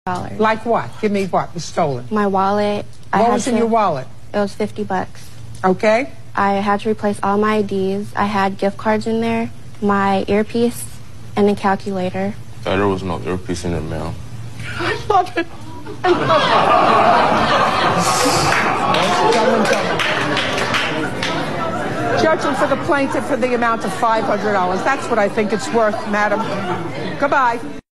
Like what? Give me what was stolen. My wallet. What was in your wallet? It was $50. Okay. I had to replace all my IDs. I had gift cards in there, my earpiece, and a calculator. There was no earpiece in the mail. I love it. Judging for the plaintiff for the amount of $500. That's what I think it's worth, madam. Goodbye.